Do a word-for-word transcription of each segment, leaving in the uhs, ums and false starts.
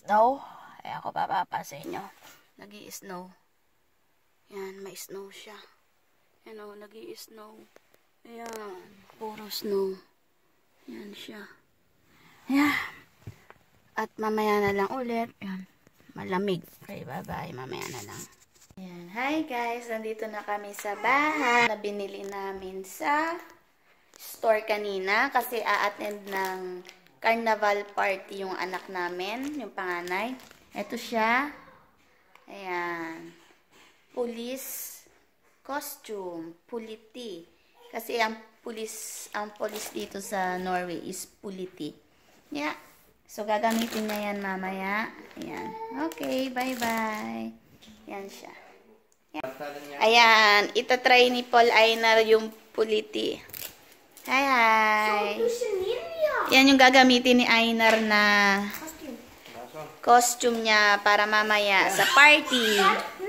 snow. Ay ako papapa sa inyo. Nag-i-snow. Yan, may snow siya. Yan o, nag-i-snow. Ayan, puro snow. Yan siya. Ayan. At mamaya na lang ulit. Yan, malamig. Okay, bye-bye. Mamaya na lang. Ayan. Hi guys, nandito na kami sa bahay na binili namin sa store kanina kasi a-attend ng carnival party yung anak namin, yung panganay. Ito siya. Ayan. Police costume. Puliti. Kasi ang police, ang police dito sa Norway is puliti. Yeah. So, gagamitin niya yan mamaya. Ayan. Okay, bye-bye. Yan siya. Ayan. Ayan. Itatry ni Paul Einar yung puliti. Hi, hi. Yan yung gagamitin ni Einar na costume niya para mamaya sa party.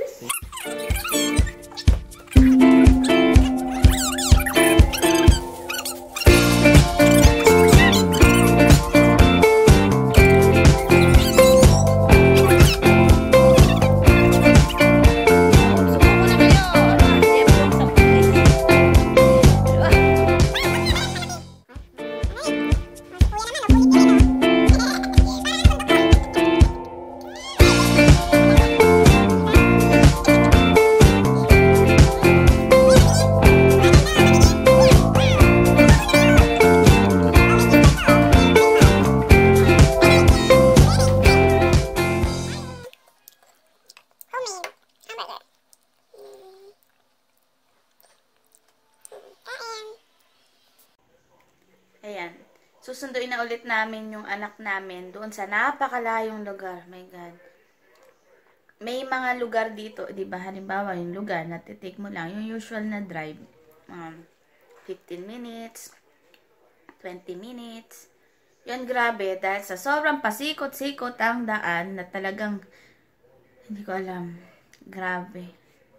Ayan. Susunduin na ulit namin yung anak namin doon sa napakalayong lugar. My God. May mga lugar dito, di ba? Halimbawa, yung lugar na titake mo lang, yung usual na drive. Um, fifteen minutes, twenty minutes. Yun, grabe. Dahil sa sobrang pasikot-sikot ang daan na talagang, hindi ko alam. Grabe.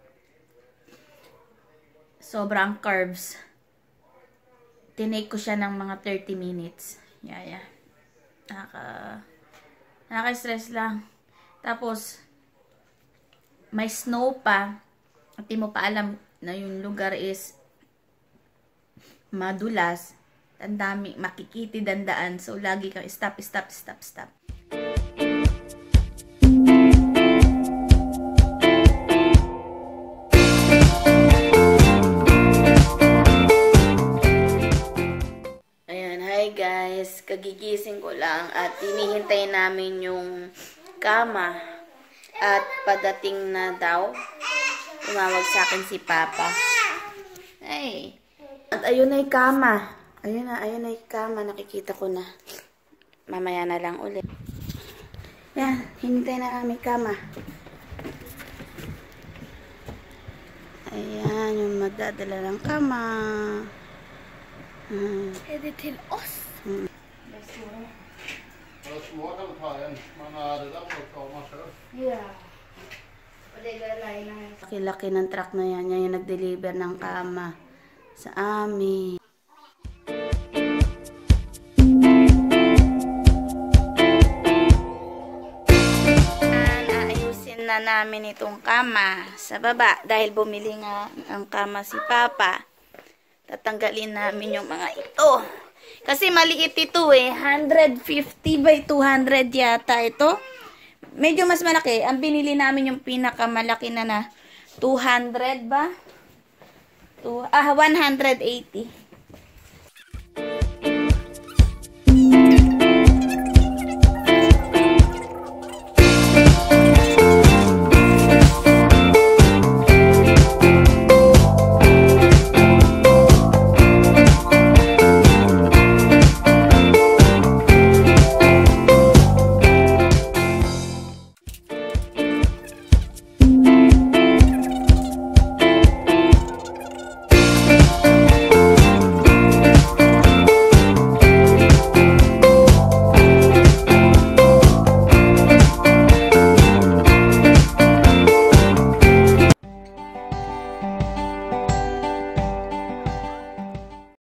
Sobrang curves. Tinake ko siya ng mga thirty minutes. Yeah, yeah. Nakaka... Nakaka-stress lang. Tapos, may snow pa. At di mo pa alam na yung lugar is madulas. Ang dami, makikitid ang daan. So, lagi kang stop, stop, stop, stop. Guys, kagigising ko lang at hinihintay namin yung kama at padating na daw. Tumawag sa akin si Papa. Hey. At ayun na yung kama. Ayun na, ayun na yung kama. Nakikita ko na. Mamaya na lang ulit. Yan, hinintay na kami kama. Ayan, yung magdadala ng kama. Hmm. Er det til oss? Mm. Det er store. Det er små kan du ta igjen, men det der må du ta meg selv. Ja. Og det er alene. Laki-laki ng truck na yan. Yan yung nag-deliver ng kama sa amin. Aayusin na namin itong kama sa baba dahil bumili nga ang kama si Papa. Tatanggalin namin yung mga ito. Kasi maliit ito eh. one fifty by two hundred yata ito. Medyo mas malaki. Ang binili namin yung pinakamalaki na na two hundred ba? Two, ah, one eighty.